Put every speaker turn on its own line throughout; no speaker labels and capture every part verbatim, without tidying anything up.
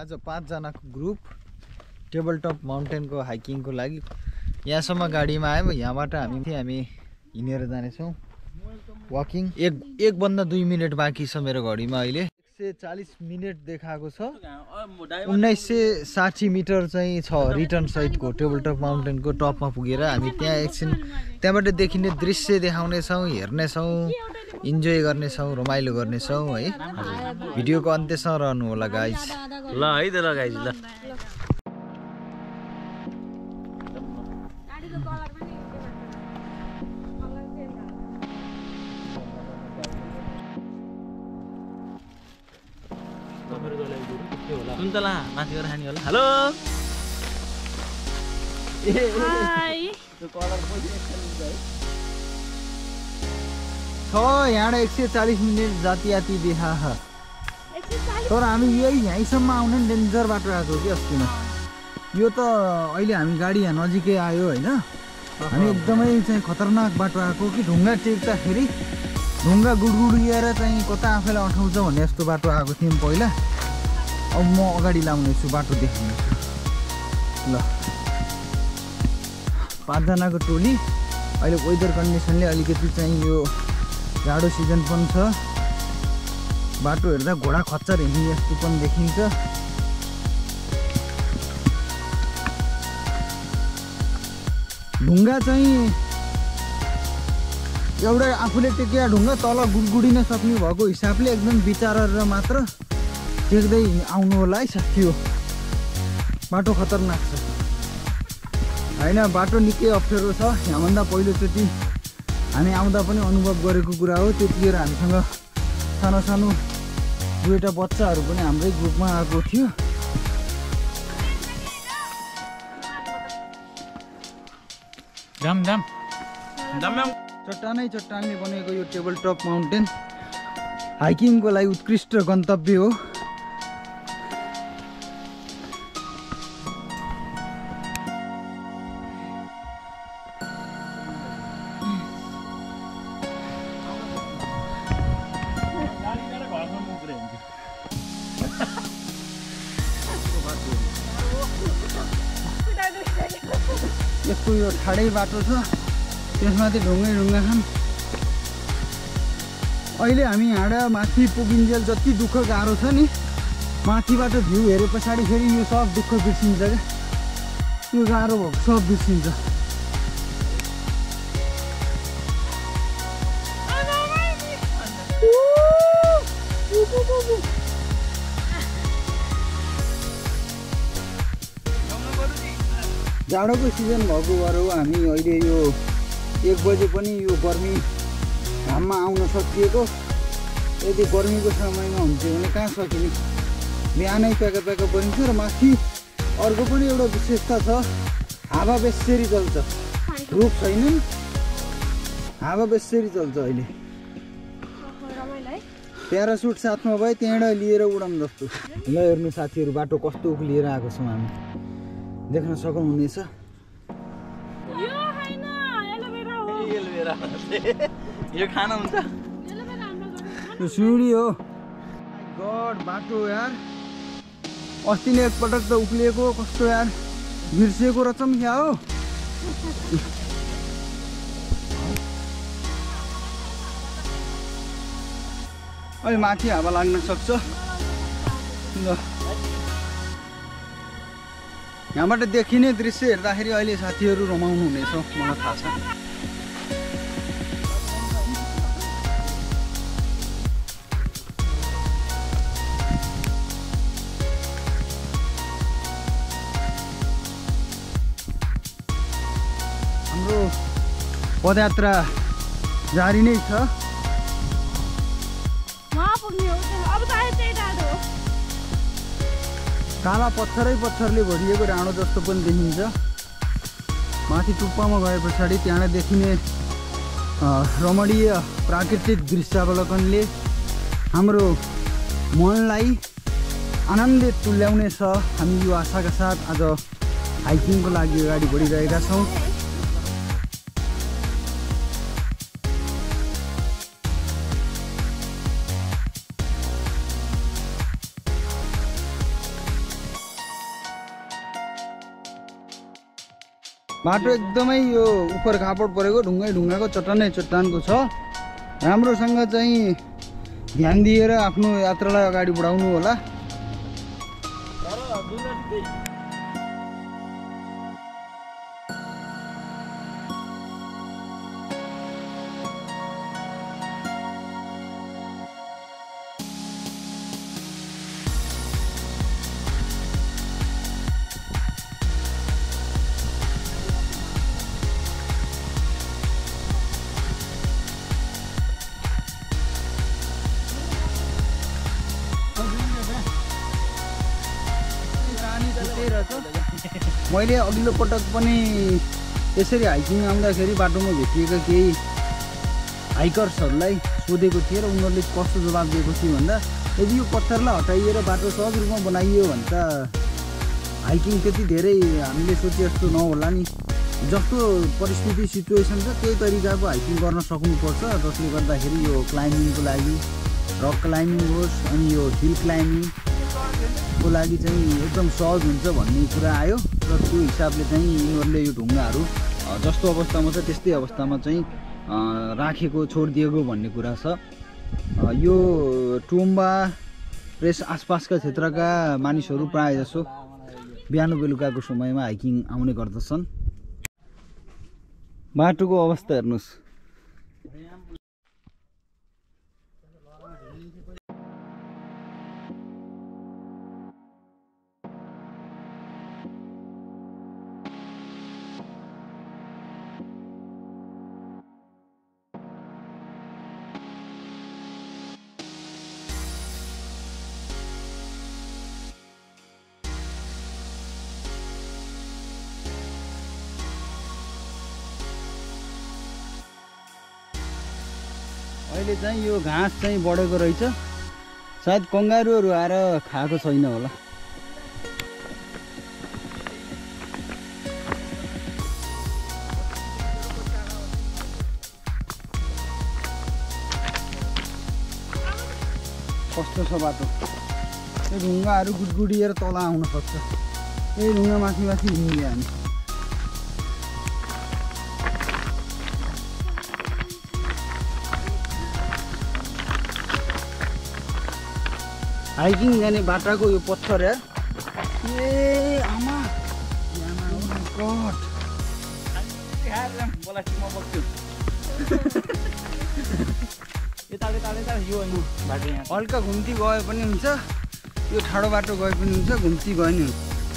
आज पाँच जनाको ग्रुप टेबलटप माउन्टेनको हाइकिङको लागि यहाँसम्म गाडीमा आयौँ। यहाँबाट हामी हामी हिँडेर जानेछौँ वकिङ। एक एक भन्दा दुई मिनट बाँकी छ मेरो घडीमा। अहिले एक सय चालिस मिनट देखाएको छ। उन्नाइस सय साठी मिटर चाहिँ छ रिटर्न सहितको टेबलटप माउन्टेनको टपमा पुगेर हामी त्यहाँ एकछिन त्यहाँबाट देखिने दृश्य देखाउनेछौँ, हेर्नेछौँ, इन्जोय गर्नेछौँ, रमाइलो गर्नेछौँ है। भिडियोको अन्त्यसम्म रहनु होला गाइज।
ल है त ल गाइज ल। सुन्तला माथि गएर खाने होला। हेलो
हाय
छ यहाँ एक सय चालिस मिनट जाति जाति देखा तर हामी यही यहीँसम्म आउने डेन्जर बाटो आएको कि अस्तिमा। यो त अहिले हामी गाडी यहाँ नजिकै आयो होइन। हामी एकदमै चाहिँ खतरनाक बाटो आएको कि ढुङ्गा टेक्दाखेरि ढुङ्गा गुडगुडिएर चाहिँ कता आफैलाई अठाउँछ भन्ने यस्तो बाटो आएको थियौँ पहिला। अब म अगाडि लाउनेछु, बाटो देखाउनेछु ल। पाँचजनाको टोली। अहिले वेदर कन्डिसनले अलिकति चाहिँ यो जाडो सिजन पनि छ। बाटो हेर्दा घोडा खच्चर हिँड्ने यस्तो पनि देखिन्छ। ढुङ्गा चाहिँ एउटा आफूले टेकेका ढुङ्गा तल गुडगुडिन सक्ने भएको हिसाबले एकदम विचारेर मात्र टेक्दै आउनु होला है साथी। हो बाटो खतरनाक छ होइन। बाटो निकै अप्ठ्यारो छ। यहाँभन्दा पहिलोचोटि हामी आउँदा पनि अनुभव गरेको कुरा हो। त्यतिखेर हामीसँग सानो सानो दुईवटा बच्चाहरू पनि हाम्रै ग्रुपमा आएको थियो।
जाम जाम जाम
चट्टानै चट्टानले बनेको यो टेबलटप माउन्टेन हाइकिङको लागि उत्कृष्ट गन्तव्य हो। यसको यो ठाडै बाटो छ, त्यसमाथि ढुङ्गै ढुङ्गा छन्। अहिले हामी हाँडा माथि पुगिन्जेल जति दुःख गाह्रो छ नि, माथिबाट भ्यू हेरे पछाडि फेरि यो सब दुःख बिर्सिन्छ क्या। यो गाह्रो भएको सब बिर्सिन्छ। जाडोको सिजन भएको भएर हो हामी अहिले यो एक बजे पनि यो गर्मी घाममा आउन सकिएको। यदि गर्मीको समयमा हुन्थ्यो भने कहाँ सकिने, बिहानै प्याका प्याका बनिन्छ। र माथि अर्को पनि एउटा विशेषता छ, हावा बेसरी चल्छ, रुख छैनन्, हावा बेसरी चल्छ। अहिले प्यारासुट साथमा भए त्यहाँबाट लिएर उडाउँ जस्तो। ल हेर्नु साथीहरू, बाटो कस्तो उक्लिएर आएको छौँ हामी, देख्न सक्नुहुनेछ।
यो खाना हुन्छ,
यो सिँढी हो। गड बाटो यार, अस्ति नै एकपटक त उक्लिएको, कस्तो यार बिर्सिएको रचम क्या हो। अहिले माथि हावा लाग्न सक्छ। ल यहाँबाट देखिने दृश्य हेर्दाखेरि अहिले साथीहरू रमाउनु हुनेछ, मलाई थाहा छ। हाम्रो पदयात्रा जारी नै छ। काला पत्थरै पत्थरले भरिएको डाँडो जस्तो पनि देखिन्छ। माथि टुप्पामा गए पछाडि त्यहाँ देखिने रमणीय प्राकृतिक दृश्यावलोकनले हाम्रो मनलाई आनन्दित तुल्याउनेछ। हामी यो आशाका साथ आज हाइकिङको लागि अगाडि बढिरहेका छौँ।
बाटो एकदमै यो उपर खापड परेको ढुङ्गै ढुङ्गाको चट्टानै चट्टानको छ। राम्रोसँग चाहिँ ध्यान दिएर आफ्नो यात्रालाई अगाडि बढाउनु होला। मैले अघिल्लो पटक पनि यसरी हाइकिङ आउँदाखेरि बाटोमा भेटिएका केही हाइकर्सहरूलाई सोधेको थिएँ र उनीहरूले कस्तो जवाब दिएको थियो भन्दा यदि यो पत्थरलाई हटाइएर बाटो सहज रूपमा बनाइयो भने त हाइकिङ त्यति धेरै हामीले सोचे जस्तो नहोला नि। जस्तो परिस्थिति सिचुएसन छ त्यही तरिकाको हाइकिङ गर्न सक्नुपर्छ, जसले गर्दाखेरि यो क्लाइम्बिङको लागि रक क्लाइम्बिङ होस् अनि यो हिल क्लाइम्बिङको लागि चाहिँ एकदम सहज हुन्छ भन्ने कुरा आयो र त्यो हिसाबले चाहिँ यिनीहरूले यो ढुङ्गाहरू जस्तो अवस्थामा छ त्यस्तै अवस्थामा चाहिँ राखेको छोडिदिएको भन्ने कुरा छ। यो टुम्बा र यस आसपासका क्षेत्रका मानिसहरू प्रायः जसो बिहान बेलुकाको समयमा हाइकिङ आउने गर्दछन्। बाटोको अवस्था हेर्नुहोस्। अहिले चाहिँ यो घाँस चाहिँ बढेको रहेछ, सायद कङ्गारुहरू आएर खाएको छैन होला। कस्तो छ बाटो, यो ढुङ्गाहरू गुडगुडिएर तल आउन सक्छ। यही ढुङ्गा माथि माथि हिँड्यो हामी। हाइकिङ जाने बाटाको यो पत्थर यार, ए आमा हल्का घुम्ती गए पनि हुन्छ, यो ठाडो बाटो गए पनि हुन्छ, घुम्ती गए नि हुन्छ।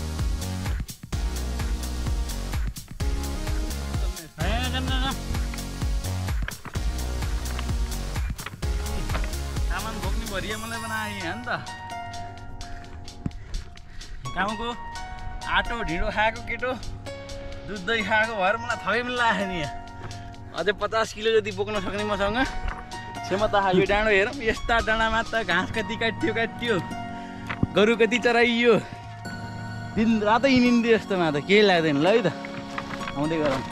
गाउँको आटो ढिँडो खाएको केटो दुध दही खाएको भएर मलाई थै पनि लाग्यो नि। अझै पचास किलो जति बोक्न सक्ने मसँग क्षमता यो डाँडो हेरौँ। यस्ता डाँडामा त घाँस कति काटियो काटियो, गरु कति चराइयो, दिन रातै हिँडिन्थ्यो यस्तोमा त केही लाग्दैन। ल है त आउँदै गरौँ।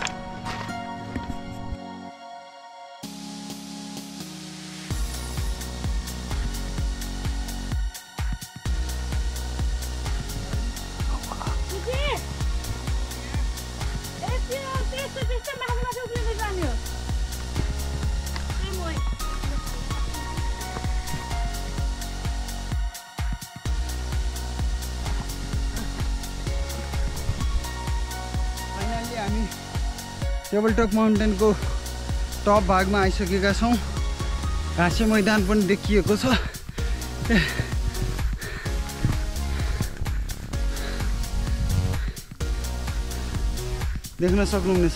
हामी टेबलटप माउन्टेनको टप भागमा आइसकेका छौँ। घाँसे मैदान पनि देखिएको छ। देख्न सक्नुहुनेछ।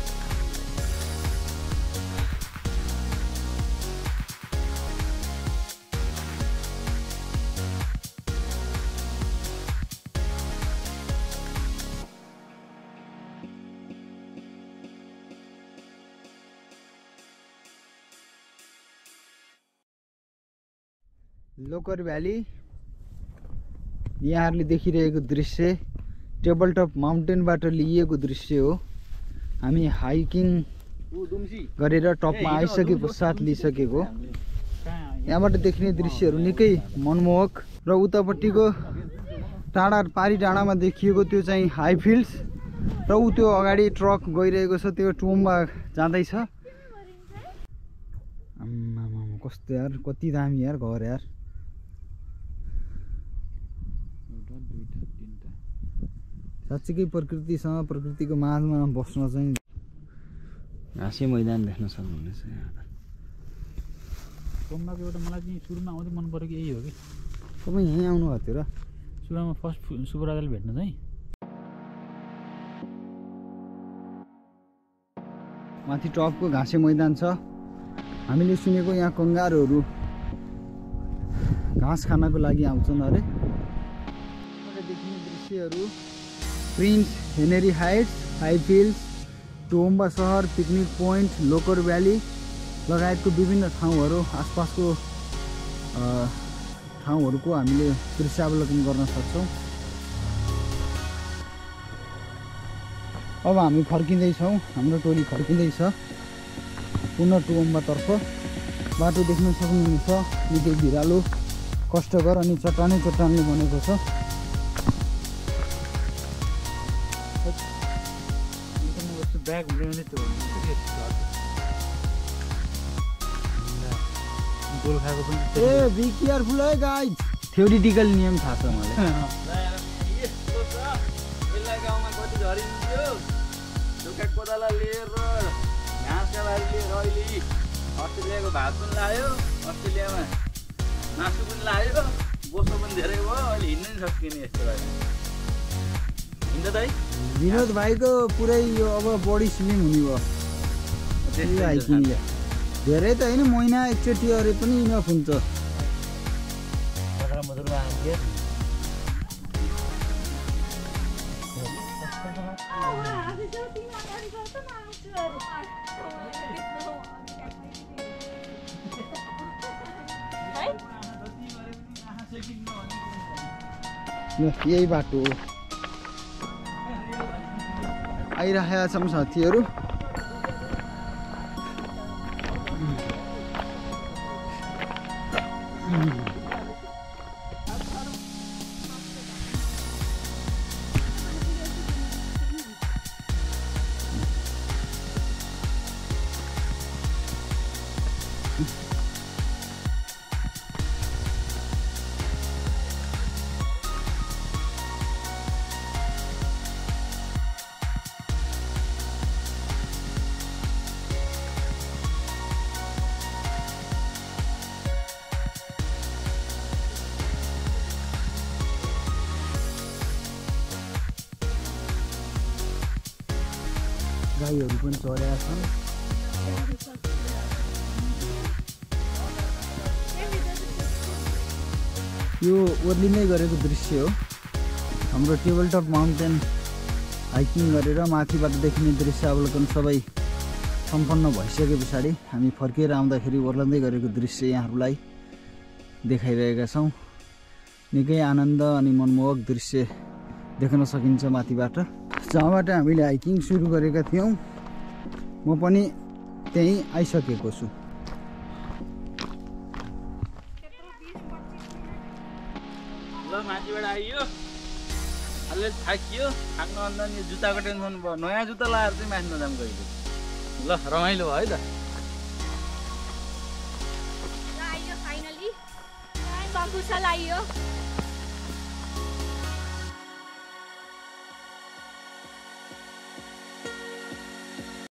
लोकर भ्याली यहाँहरूले देखिरहेको दृश्य टेबलटप माउन्टेनबाट लिएको दृश्य हो। हामी हाइकिङ गरेर टपमा आइसके पश्चात लिइसकेको। यहाँबाट देखिने दृश्यहरू निकै मनमोहक र उतापट्टिको टाढा पारी डाँडामा देखिएको त्यो चाहिँ हाई फिल्ड्स र ऊ त्यो अगाडि ट्रक गइरहेको छ त्यो टोममा जाँदैछ। आम्मामा कस्तो यार कति दामी यार घर यार। साँच्चीकै प्रकृतिसँग प्रकृतिको माझमा बस्न चाहिँ घाँसे मैदान देख्न सक्नुहुनेछ यहाँ त।
टोमबाको एउटा मलाई चाहिँ सुरुमा आउँदै मन परेको यही हो कि
तपाईँ यहीँ आउनु भएको थियो र
सुरुमा फर्स्ट सुब्राजले भेट्न चाहिँ।
माथि टपको घाँसे मैदान छ। हामीले सुनेको यहाँ कङ्गारुहरू घाँस खानको लागि आउँछन् अरे। देखिने दृश्यहरू Prince Henry Heights, High Hills, टोम्बा सहर, पिकनिक पोइन्ट, लोकर भ्याली लगायतको विभिन्न ठाउँहरू आसपासको ठाउँहरूको हामीले दृश्यावलोकन गर्न सक्छौँ। अब हामी फर्किँदैछौँ, हाम्रो टोली फर्किँदैछ पुनः टोम्बातर्फ। बाटो देख्न सक्नुहुन्छ निकै भिरालो, कष्टकर अनि चट्टानै चट्टानले बनेको छ।
ब्याग ल्याउने त्यो गोर्खाको पनि
ए बी केयरफुल है गाइज। थ्योरिटिकल नियम थाहा छ मलाई।
गाउँमा कति झरी हुन्थ्यो ढुक्का कोदाला लिएर घाँसका बारी लिएर अहिले अस्ट्रेलियाको भात पनि लायो, अस्ट्रेलियामा मासु पनि लायो, बोसो पनि धेरै भयो, अहिले हिँड्नै सकिने यस्तो भयो। हिँड्छ दाइ
विनोद भाइको पुरै यो अब बडी स्लिम हुने भयो हाइकिङले। धेरै त होइन, महिना एकचोटि अरे पनि इनफ हुन्छ। यही बाटो आइरहेका छौँ साथीहरू। गाईहरू पनि चरेका छन्। यो ओर्लिँदै गरेको दृश्य हो। हाम्रो टेबलटप माउन्टेन हाइकिङ गरेर माथिबाट देखिने दृश्य अवलोकन सबै सम्पन्न भइसके पछाडि हामी फर्केर आउँदाखेरि ओर्लँदै गरेको दृश्य यहाँहरूलाई देखाइरहेका छौँ। निकै आनन्द अनि मनमोहक दृश्य देख्न सकिन्छ माथिबाट। जहाँबाट हामीले हाइकिङ सुरु गरेका थियौँ म पनि त्यहीँ आइसकेको छु।
ल माथिबाट आइयो, अलि थाकियो, थाक्नु अन्त नि जुत्ताको टेन्सन भयो। नयाँ जुत्ता लगाएर चाहिँ माथि नजाम कहिले। ल रमाइलो भयो है त।
आइयो फाइनली बाबुसा लाइयो।